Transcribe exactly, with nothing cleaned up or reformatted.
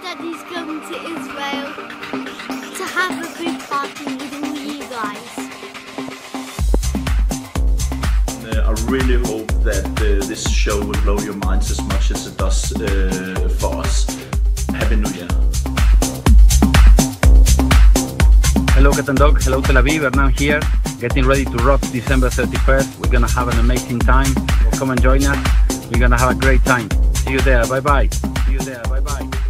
Daddy's going to Israel to have a big party with all you guys. Uh, I really hope that uh, this show will blow your minds as much as it does uh, for us. Happy New Year. Hello Cat and Dog, hello Tel Aviv, Hernan here, getting ready to rock December thirty-first. We're gonna have an amazing time. Come and join us. We're gonna have a great time. See you there, bye bye. See you there, bye bye.